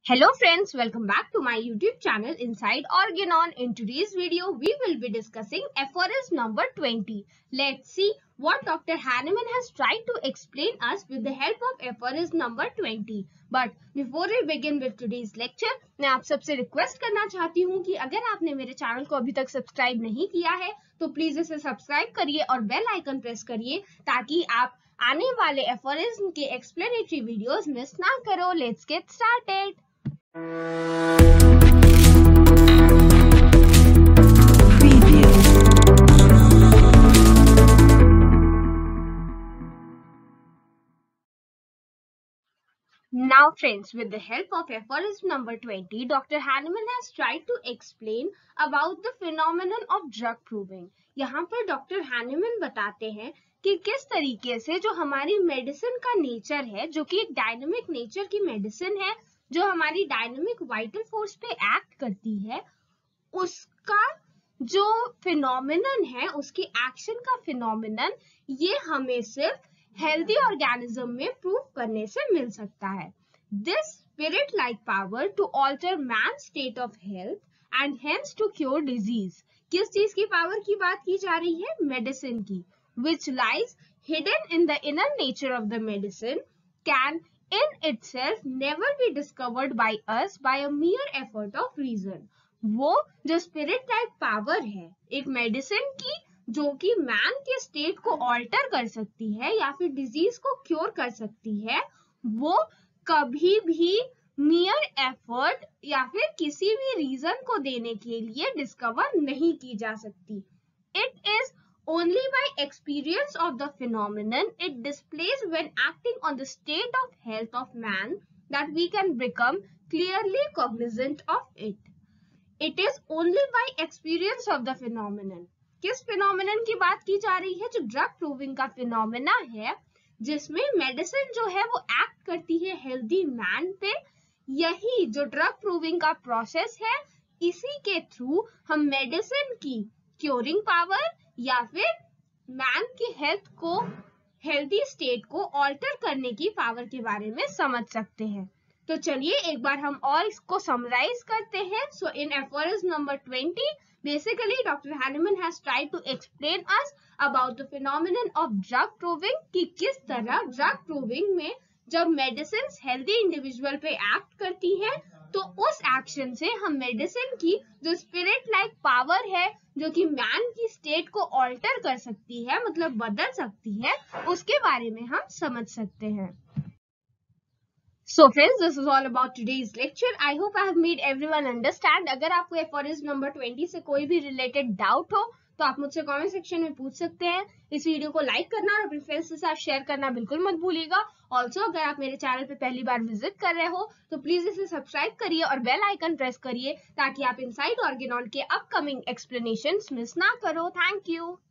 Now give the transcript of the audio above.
Hello friends, welcome back to my YouTube channel Inside Organon. In today's video, we will be discussing aphorism number 20. Let's see what Dr. Hahnemann has tried to explain us with the help of aphorism number 20. But before we begin with today's lecture, मैं आप सबसे request करना चाहती हूँ कि अगर आपने मेरे चैनल को अभी तक सब्सक्राइब नहीं किया है तो प्लीज इसे सब्सक्राइब करिए और बेल आइकन प्रेस करिए ताकि आप आने वाले aphorism के explanatory videos मिस ना करो. Let's get started. Now friends, with the help of aphorism number 20, Dr. Hahnemann has tried to explain about the phenomenon of drug proving. यहाँ पर डॉक्टर हैनेमन बताते हैं कि किस तरीके से जो हमारी मेडिसिन का नेचर है, जो कि एक डायनामिक नेचर की मेडिसिन है, जो हमारी डायनामिक वाइटल फोर्स पे एक्ट करती है, उसका जो फिनोमिनन है, उसकी एक्शन का फिनोमिनन, ये हमें सिर्फ हेल्दी ऑर्गेनिज्म में प्रूव करने से मिल सकता है. This spirit like power to alter man state of health and hence to cure disease. किस चीज की पावर की बात की जा रही है? मेडिसिन की. which lies hidden in the inner nature of the medicine can in itself never be discovered by us by a mere effort of reason. वो जो स्पिरिट लाइक पावर है एक मेडिसिन की, जो कि मैन के स्टेट को ऑल्टर कर सकती है या फिर डिजीज को क्योर कर सकती है, वो कभी भी मियर एफर्ट या फिर किसी भी रीजन को देने के लिए डिस्कवर नहीं की जा सकती. It is only by experience of the phenomenon it displays when acting on the state of health of man that we can become clearly cognizant of it. It is only by experience of the phenomenon. किस phenomenon की बात की जा रही है? जो drug proving का phenomena है, जिसमें मेडिसिन जो है वो एक्ट करती है हेल्दी मैन पे. यही जो ड्रग प्रूविंग का प्रोसेस है, इसी के थ्रू हम मेडिसिन की क्योरिंग पावर या फिर मैन की हेल्थ को, हेल्दी स्टेट को ऑल्टर करने की पावर के बारे में समझ सकते हैं. तो चलिए एक बार हम और इसको समराइज करते हैं. सो इन aphorism number 20, basically Dr. Hahnemann has tried to explain us about the phenomenon of drug proving, कि किस तरह ड्रग प्रूविंग में जब मेडिसिन हेल्दी इंडिविजुअल पे एक्ट करती है तो उस एक्शन से हम मेडिसिन की जो स्पिरिट लाइक पावर है, जो कि मैन की स्टेट को ऑल्टर कर सकती है, मतलब बदल सकती है, उसके बारे में हम समझ सकते हैं. So friends, this is all about today's lecture. I hope I have made everyone understand. अगर आपको aphorism number 20 से कोई भी related doubt हो तो आप मुझसे कमेंट सेक्शन में पूछ सकते हैं. इस वीडियो को लाइक करना और अपने फ्रेंड्स के साथ शेयर करना बिल्कुल मत भूलिएगा. ऑल्सो अगर आप मेरे चैनल पे पहली बार विजिट कर रहे हो तो प्लीज इसे सब्सक्राइब करिए और बेल आइकन प्रेस करिए ताकि आप इनसाइड ऑर्गेनॉन के अपकमिंग एक्सप्लेनेशंस मिस ना करो. Thank you.